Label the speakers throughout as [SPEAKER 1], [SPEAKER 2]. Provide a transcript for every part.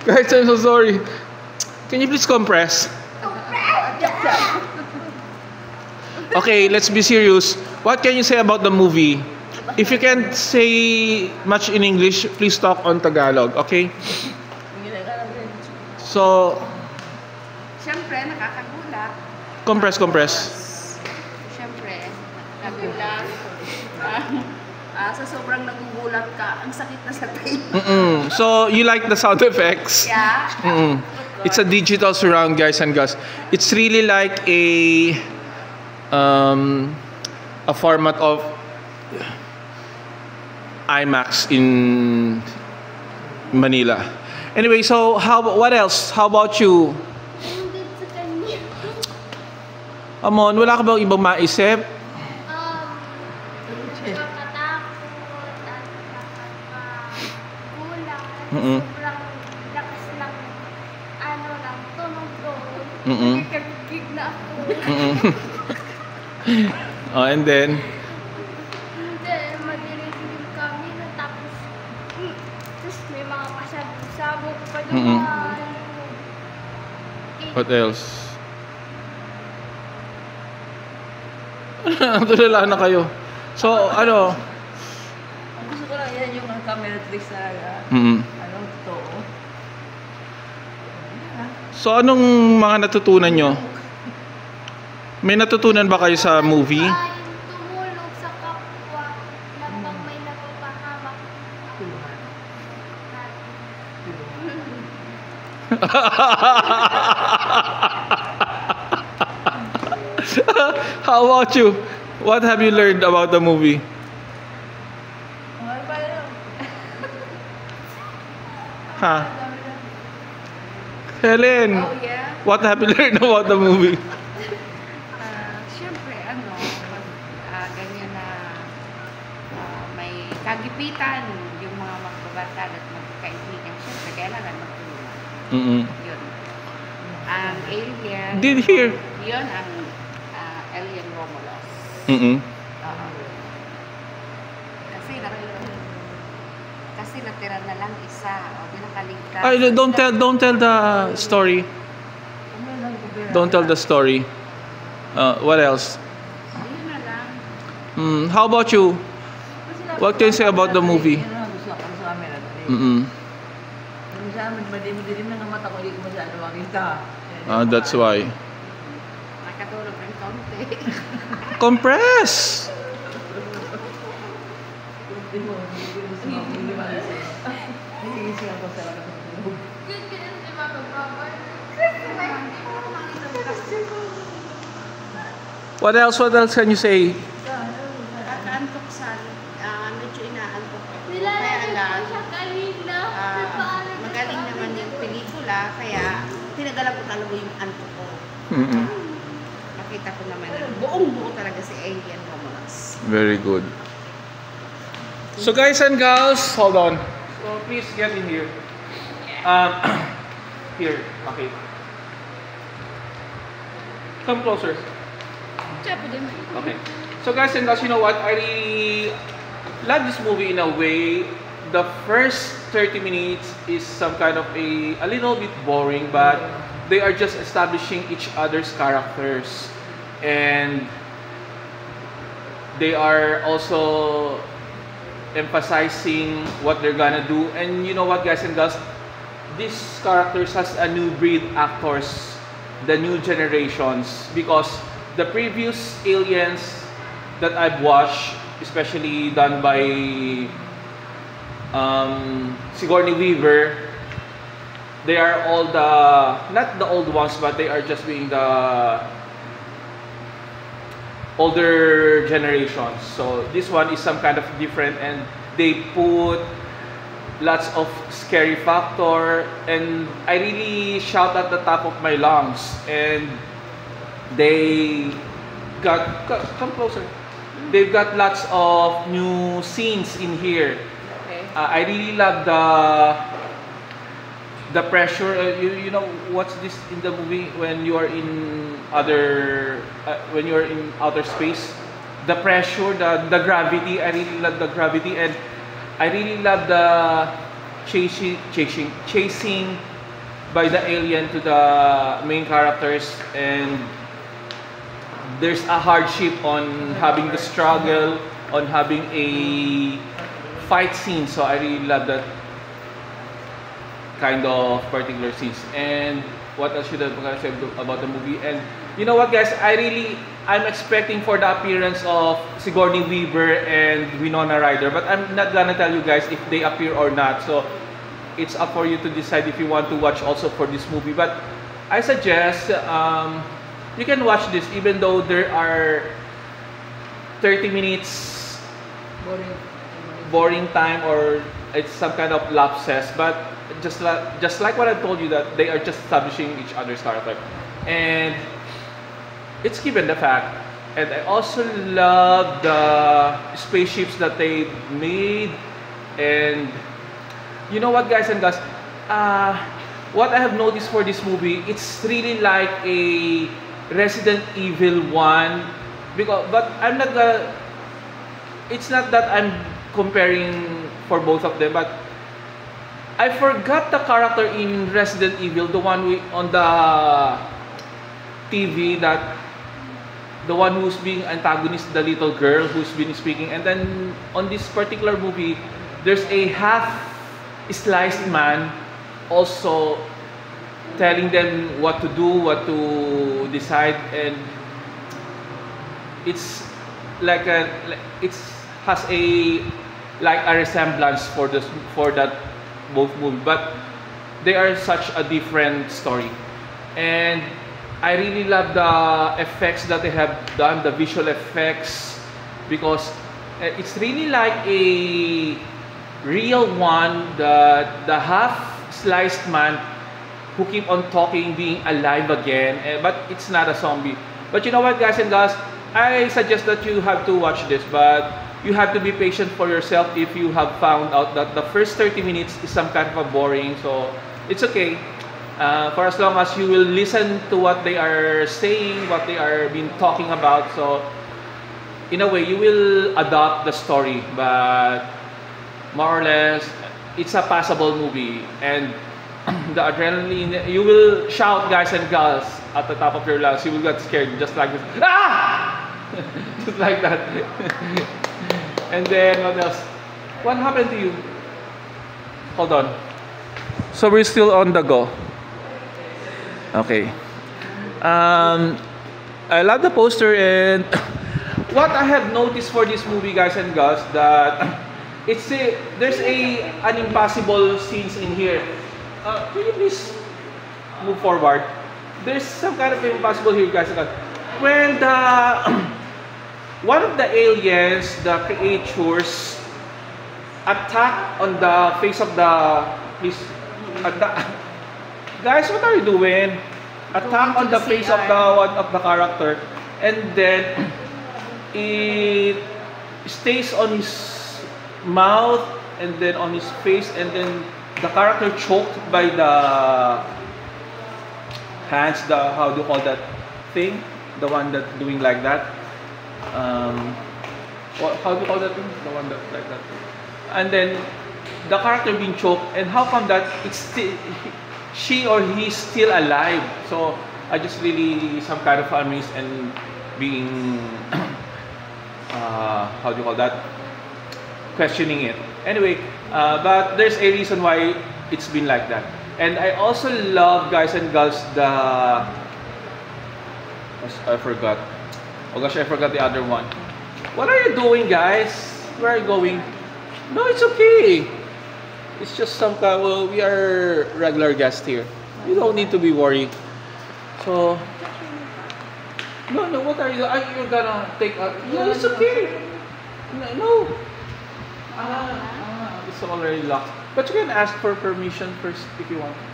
[SPEAKER 1] Guys, I'm so sorry. Can you please compress? Okay, let's be serious. What can you say about the movie? If you can't say much in English, please talk on Tagalog, okay? So,
[SPEAKER 2] Siyempre, nakakagulat.
[SPEAKER 1] compress.
[SPEAKER 2] Siyempre, nagulat. Sa sobrang nagugulat ka, ang sakit na sa tayo.
[SPEAKER 1] So, you like the sound effects?
[SPEAKER 2] Yeah.
[SPEAKER 1] It's a digital surround, guys and girls. It's really like a format of IMAX in Manila. Anyway, so what else? How about you? Amon, wala ka bang ibang maisip?
[SPEAKER 3] Sobrang lakas ng tunog doon. Nagkagigig na ako.
[SPEAKER 1] Oh, and then?
[SPEAKER 3] Hindi, madilim kami na tapos may mga pasabog pa doon.
[SPEAKER 1] What else? Tulala na kayo. So, ano?
[SPEAKER 2] Gusto ko lang yan yung camera tricks na totoo.
[SPEAKER 1] So, anong mga natutunan nyo? May natutunan ba kayo sa movie?
[SPEAKER 3] Tumulog sa kapwa na pag may napapahamak.
[SPEAKER 1] How about you? What have you learned about the movie? Huh? Helen,
[SPEAKER 2] Oh, yeah.
[SPEAKER 1] what have you learned about the movie?
[SPEAKER 2] Siyempre, ganyan na may kagipitan yung mga magbabarkad at magkaibigan. Siyempre, kailangan magtulungan. Yun. Ang alien...
[SPEAKER 1] Did hear?
[SPEAKER 2] Yun ang alien Romulus. Kasi natira na lang isa. O, pinakaligtas.
[SPEAKER 1] Ay, don't tell the story. Don't tell the story. What else?
[SPEAKER 2] Ayun na lang.
[SPEAKER 1] How about you? What can you say about the movie?
[SPEAKER 4] Madilim na ng mata ko, hindi ko masyado makita.
[SPEAKER 1] That's why.
[SPEAKER 2] Nakatulog ng konti.
[SPEAKER 1] Compress! What else can you say?
[SPEAKER 2] Nakaantok sa... medyo inaantok ako.
[SPEAKER 3] Nilalagay ko siya kanina.
[SPEAKER 2] Magaling naman yung pelikula, kaya tinagalan ko talaga yung antok ko. Nakita ko naman na buong buo talaga si Alien Romulus.
[SPEAKER 1] Very good. So guys and girls, hold on. So please get in here. Here, okay. Come closer. Okay. So guys and girls, you know what? I really love this movie in a way. The first 30 minutes is some kind of a little bit boring, but they are just establishing each other's characters. And they are also emphasizing what they're gonna do. And you know what, guys and girls? These characters has a new breed actors, the new generations, because the previous aliens that I've watched, especially done by Sigourney Weaver, they are all not the old ones, but they are just being the older generations. So this one is some kind of different, and they put lots of scary factor, and I really shout at the top of my lungs. And they got, come closer. They've got lots of new scenes in here.
[SPEAKER 2] Okay.
[SPEAKER 1] I really love the pressure. You know what's this in the movie when you are in when you are in outer space? The pressure, the gravity. I really love the gravity, and I really love the chasing by the alien to the main characters, and there's a hardship on having the struggle, on having a fight scene. So I really love that kind of particular scenes. And what else should I say about the movie? And you know what, guys? I'm expecting for the appearance of Sigourney Weaver and Winona Ryder, but I'm not gonna tell you guys if they appear or not. So it's up for you to decide if you want to watch also for this movie. But I suggest you can watch this even though there are 30 minutes boring time, or it's some kind of lapses. But just like what I told you, that they are just establishing each other's character, and it's given the fact. And I also love the spaceships that they made. And you know what, guys and girls, what I have noticed for this movie, it's really like a Resident Evil 1, but I'm not gonna, it's not that I'm comparing for both of them, but I forgot the character in Resident Evil, the one on the TV, that the one who's being antagonist, the little girl who's been speaking. And then on this particular movie, there's a half sliced man also telling them what to do, what to decide, and it's like it has a resemblance for that both movie, but they are such a different story. And I really love the effects that they have done, the visual effects, because it's really like a real one, the half-sliced man who keep on talking, being alive again, but it's not a zombie. But you know what, guys and girls, I suggest that you have to watch this, but you have to be patient for yourself if you have found out that the first 30 minutes is some kind of a boring. So it's okay. For as long as you will listen to what they are saying, what they are been talking about. So in a way, you will adopt the story, but more or less, it's a passable movie. And the adrenaline, you will shout, guys and girls, at the top of your lungs. You will get scared, just like this. Ah! Just like that. And then what else? What happened to you? Hold on. So we're still on the go. Okay. I love the poster, and what I have noticed for this movie, guys and girls, that there's an impossible scenes in here. Can you please move forward? There's some kind of impossible here, guys and girls. When one of the aliens, the creatures, attack on the face of the guys, what are you doing? Attack on the face of the character, and then it stays on his mouth and then on his face, and then the character choked by the hands. How do you call that thing? The one that doing like that. How do you call that thing? The one that like that. And then the character being choked, and how come that it's still she or he's still alive? So I just really some kind of amazed and being how do you call that? Questioning it. Anyway, but there's a reason why it's been like that. And I also love, guys and girls, I forgot. Oh gosh, I forgot the other one. What are you doing, guys? Where are you going? No, it's okay. It's just some kind. Well, we are regular guests here. You don't need to be worried. So, no. What are you? You're gonna take a? No, it's okay. No. It's already locked. But you can ask for permission first if you want.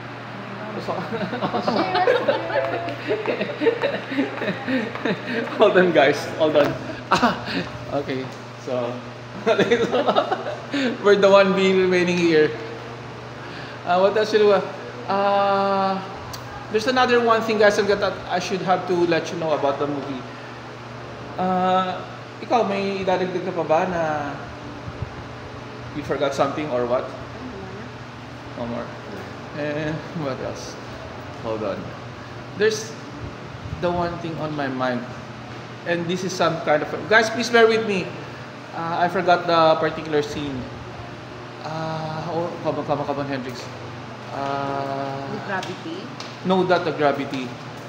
[SPEAKER 1] Hold on, guys. Hold on. Okay. So we're the one being remaining here. What else should we? There's another one thing, guys, that I should have to let you know about the movie. Ikaw, may idadagdag ka pa ba na you forgot something or what? No more. And what else? Hold on. There's the one thing on my mind, and this is some kind of guys. Please bear with me. I forgot the particular scene. Oh, come on, Hendrix.
[SPEAKER 2] The gravity.
[SPEAKER 1] No, not the gravity.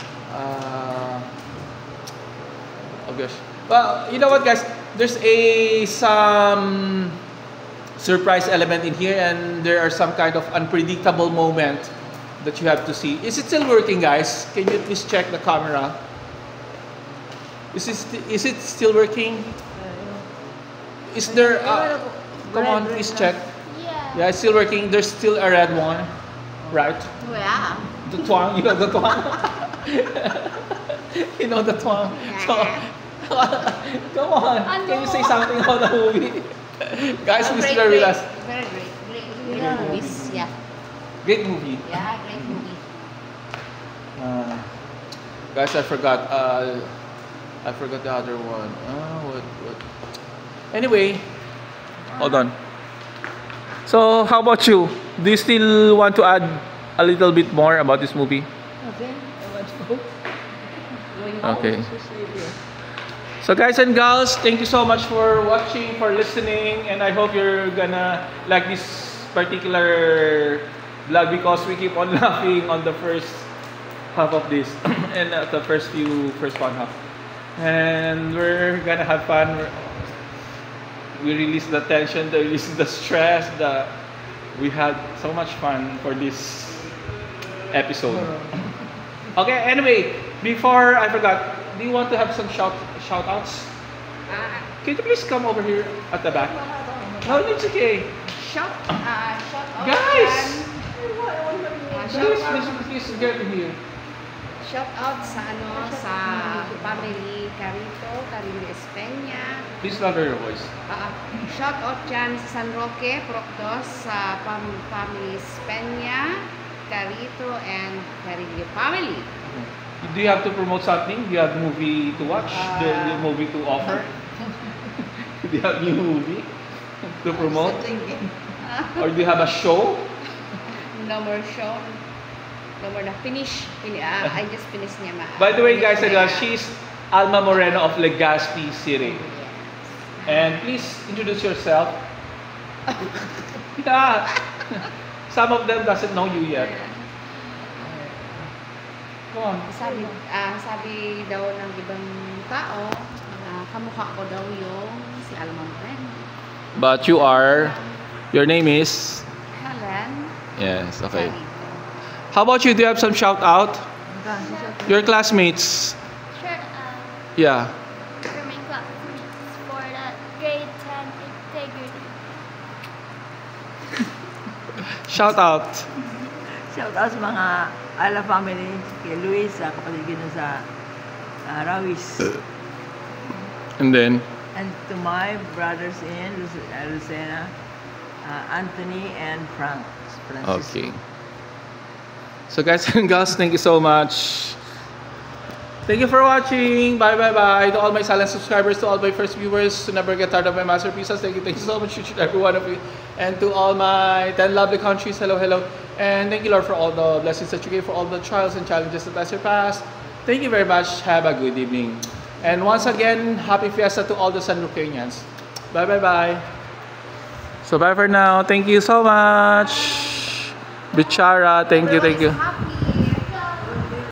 [SPEAKER 1] Oh gosh. Well, you know what, guys? There's some surprise element in here, and there are some kind of unpredictable moment that you have to see. Is it still working, guys? Can you please check the camera? Is it still working? Is there? Come on, please check.
[SPEAKER 3] Yeah.
[SPEAKER 1] Yeah, it's still working. There's still a red one, right?
[SPEAKER 2] Yeah.
[SPEAKER 1] The twang, you know the twang. You know the twang. So, come on. Can you say something about the movie? Guys, please bear with us.
[SPEAKER 2] Very great movies. Yeah.
[SPEAKER 1] Great movie.
[SPEAKER 2] Yeah, great movie.
[SPEAKER 1] Guys, I forgot. I forgot the other one. What? Anyway, hold on. So, how about you? Do you still want to add a little bit more about this movie?
[SPEAKER 4] Okay. I want to go. Going home.
[SPEAKER 1] Okay. So guys and gals, thank you so much for watching, for listening, and I hope you're gonna like this particular vlog because we keep on laughing on the first half of this and the first one half. And we're gonna have fun. We release the tension, we release the stress, we had so much fun for this episode. Okay, anyway, before I forgot, do you want to have some shout outs? Can you please come over here at the back? No, it's okay.
[SPEAKER 2] Shout out.
[SPEAKER 1] Guys!
[SPEAKER 2] Shout
[SPEAKER 1] Please get in here.
[SPEAKER 2] Shout out sa sa family Carino Espeña.
[SPEAKER 1] Please louder your voice.
[SPEAKER 2] Shout out dyan sa San Roque, Proctos, sa family Espeña, Carito, and Carillo family.
[SPEAKER 1] Do you have to promote something? Do you have movie to watch? Do you have movie to offer? Do you have new movie to promote? Or do you have a show?
[SPEAKER 2] No more show. No more na. Finish. I just finished niya.
[SPEAKER 1] By the way, guys, she's Alma Moreno of Legazpi City. And please introduce yourself. Yeah. Some of them doesn't know you yet. Go on.
[SPEAKER 2] Sabi daw ng ibang tao, kamukha ko daw yung si Alma Moreno.
[SPEAKER 1] But your name is?
[SPEAKER 2] Helen.
[SPEAKER 1] Yes, okay. How about you? Do you have some shout out? Your classmates?
[SPEAKER 3] Sure.
[SPEAKER 1] Yeah.
[SPEAKER 3] For my classmates for the grade 10 integrity.
[SPEAKER 1] Shout out.
[SPEAKER 4] Shout out sa mga Ala family, kay Luis, sa kapatid ko sa Rawis.
[SPEAKER 1] And then?
[SPEAKER 4] And to my brothers in Lucena, Anthony and Francis.
[SPEAKER 1] Okay. So guys and girls, thank you so much. Thank you for watching. Bye. To all my silent subscribers, to all my first viewers, to never get tired of my masterpieces. Thank you so much to every one of you. And to all my 10 lovely countries, hello. And thank you, Lord, for all the blessings that you gave, for all the trials and challenges that I surpassed. Thank you very much. Have a good evening. And once again, happy fiesta to all the San Roqueñans. Bye. So bye for now. Thank you so much. Bichara, thank you.
[SPEAKER 2] Happy